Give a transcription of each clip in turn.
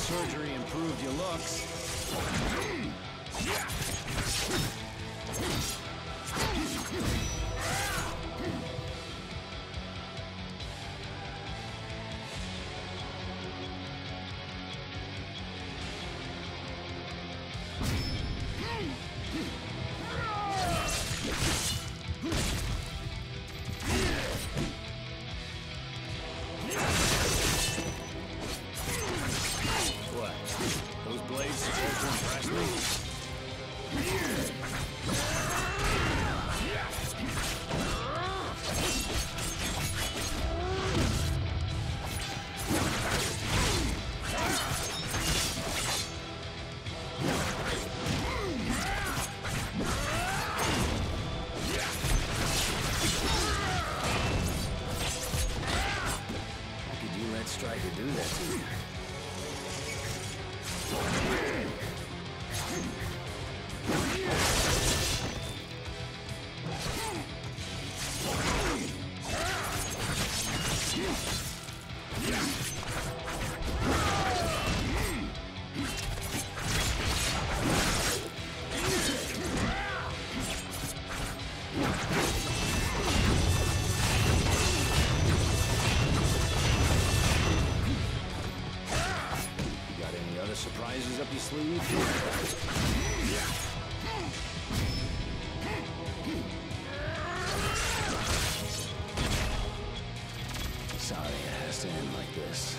surgery improved your looks. Surprises up your sleeve? Sorry it has to end like this.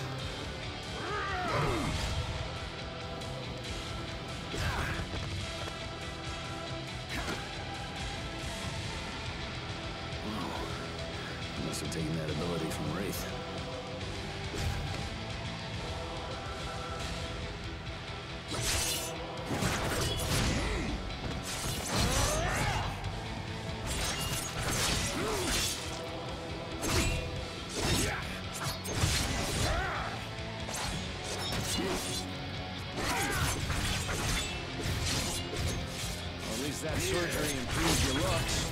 Whoa. Must have taken that ability from Wraith. That surgery improved your looks.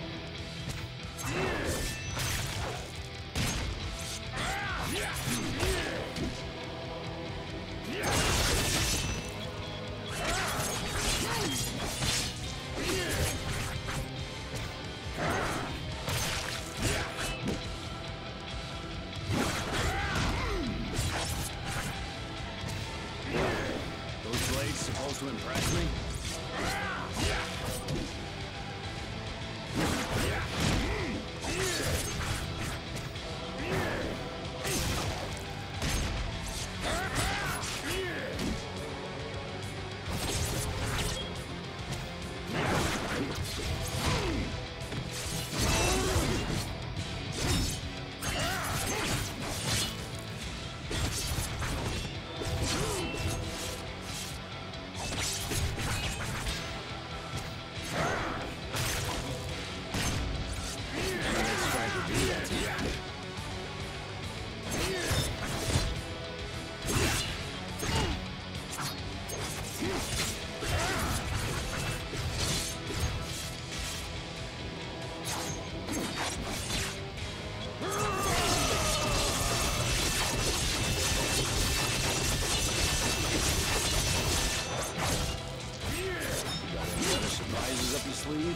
Those blades supposed to impress me? Up your sleeve.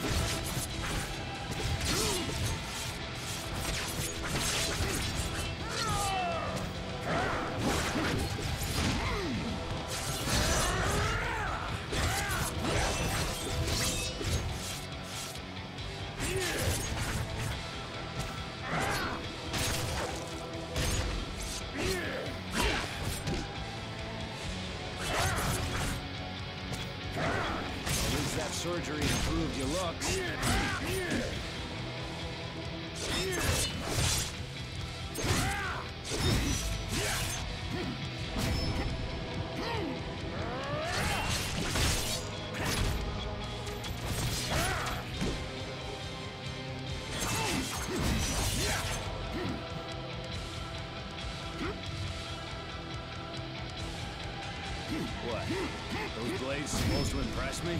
That surgery improved your looks. What? Those blades supposed to impress me?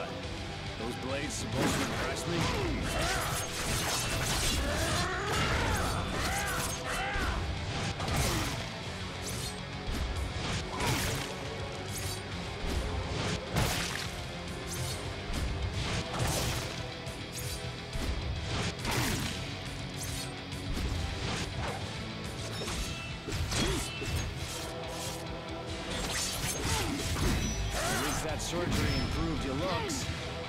What? Those blades supposed to impress me? That surgery improved your looks.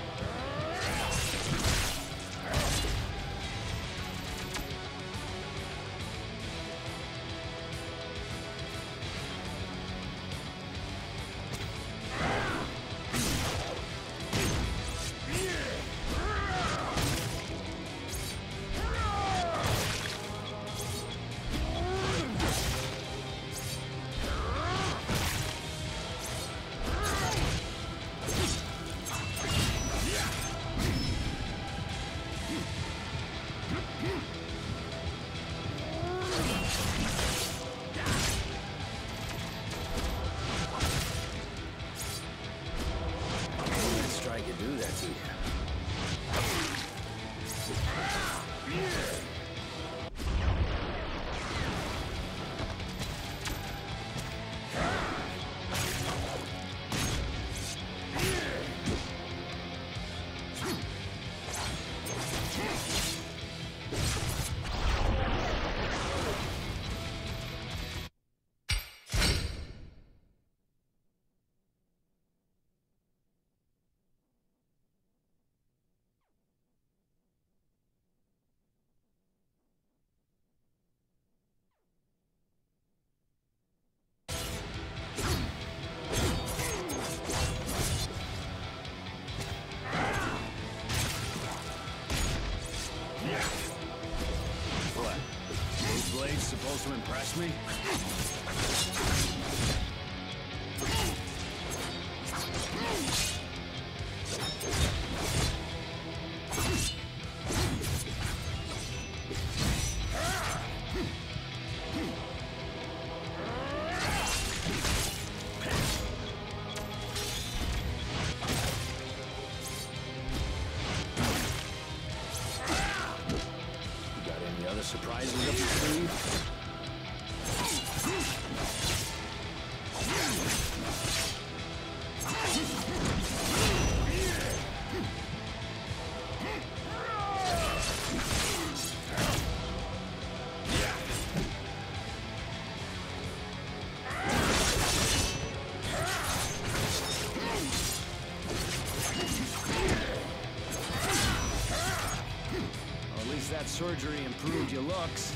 Supposed to impress me? You got any other surprises up your sleeve? That surgery improved your looks.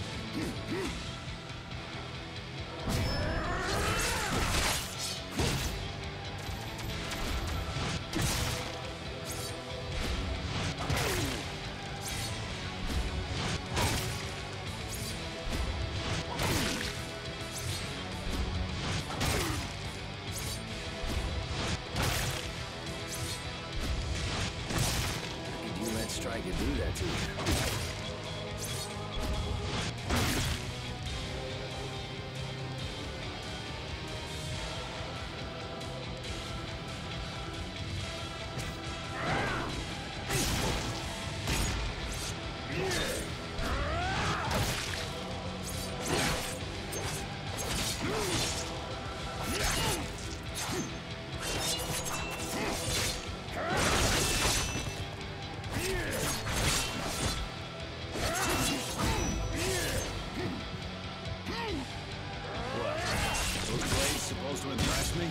Did you let Striker do that to you? Supposed to impress me?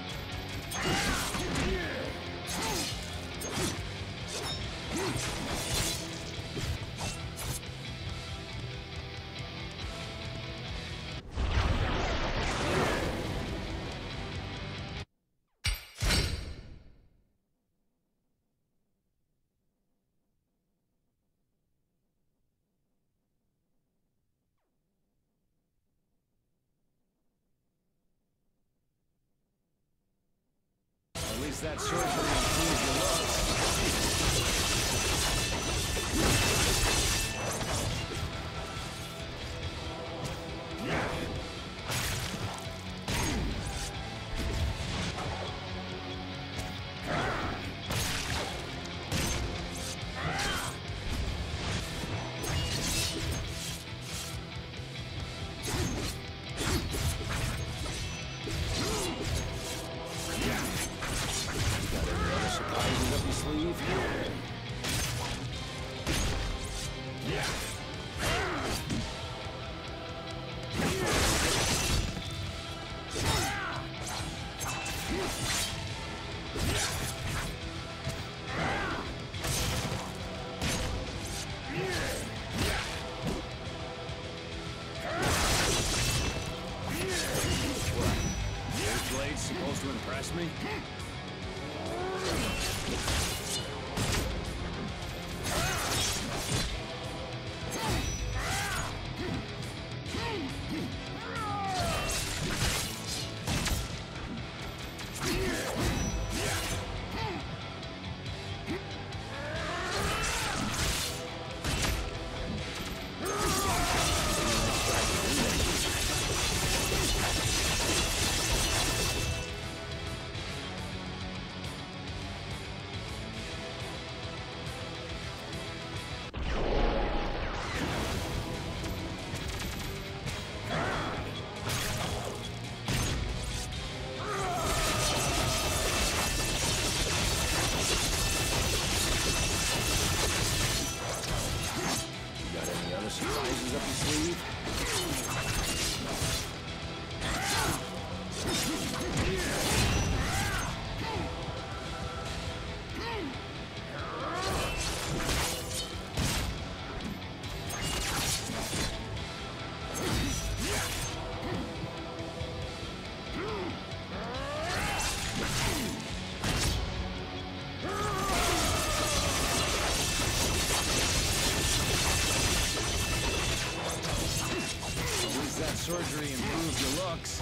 At least that surgery improves your looks. sleeve? Supposed to impress me? Surprises up your sleeve? That surgery improved your looks.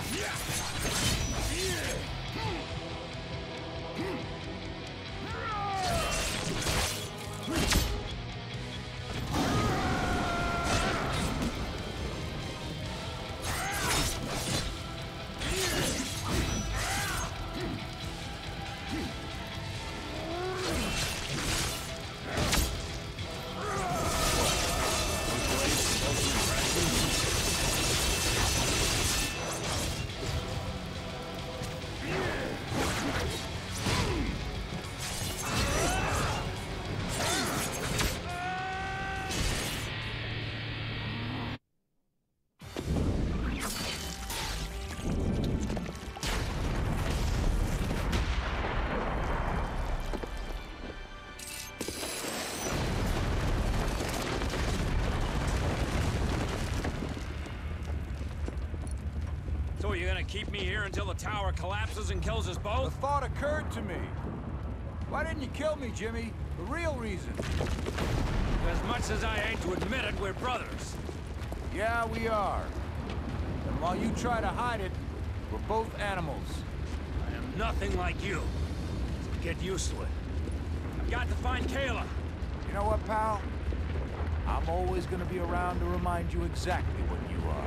So you're gonna keep me here until the tower collapses and kills us both? The thought occurred to me. Why didn't you kill me, Jimmy? The real reason. As much as I hate to admit it, we're brothers. Yeah, we are. And while you try to hide it, we're both animals. I am nothing like you. So get used to it. I've got to find Kayla. You know what, pal? I'm always gonna be around to remind you exactly what you are.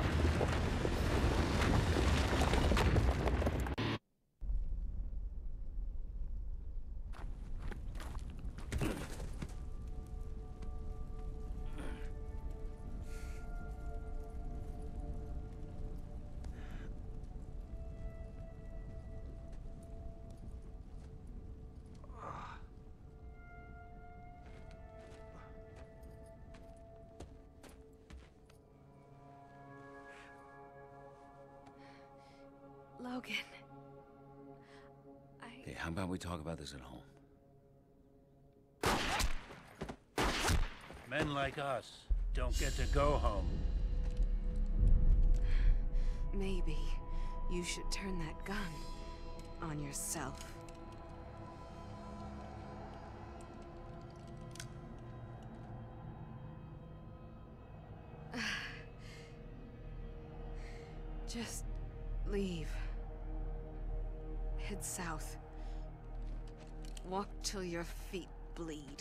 Logan. Hey, how about we talk about this at home? Men like us don't get to go home. Maybe you should turn that gun on yourself. Just leave. Head south. Walk till your feet bleed.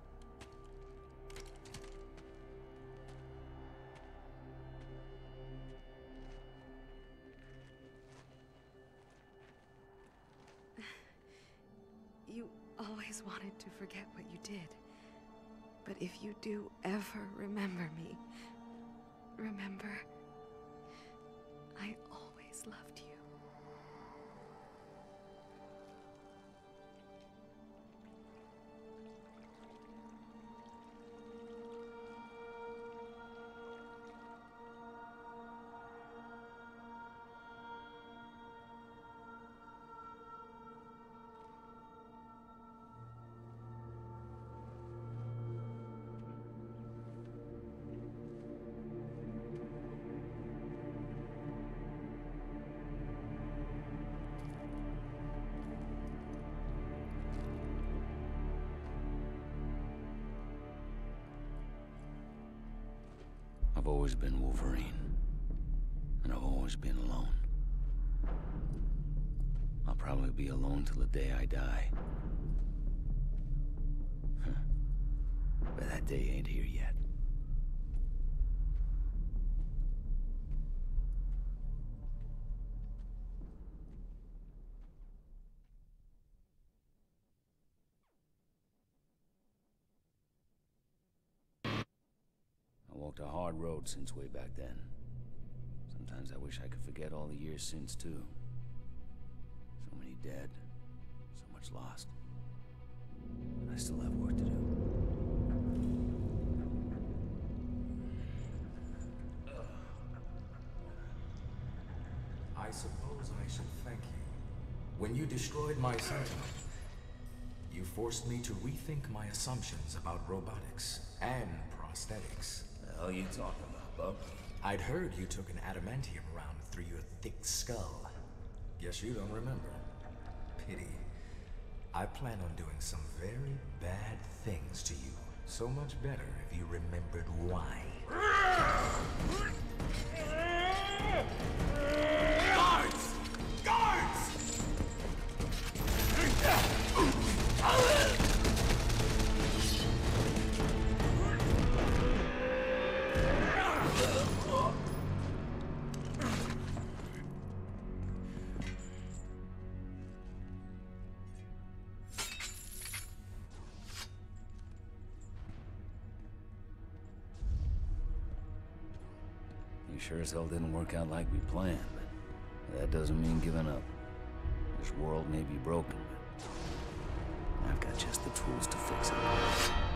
You always wanted to forget what you did. But if you do ever remember me, remember, I always loved you. I've always been Wolverine. And I've always been alone. I'll probably be alone till the day I die. But that day ain't here yet. I walked a hard road since way back then. Sometimes I wish I could forget all the years since, too. So many dead, so much lost. But I still have work to do. I suppose I should thank you. When you destroyed my Sentinel, you forced me to rethink my assumptions about robotics and prosthetics. The hell you talking about, bub? I'd heard you took an adamantium round through your thick skull. Guess you don't remember. Pity. I plan on doing some very bad things to you. So much better if you remembered why. Guards! Guards! You sure as hell didn't work out like we planned, but that doesn't mean giving up. This world may be broken, but I've got just the tools to fix it.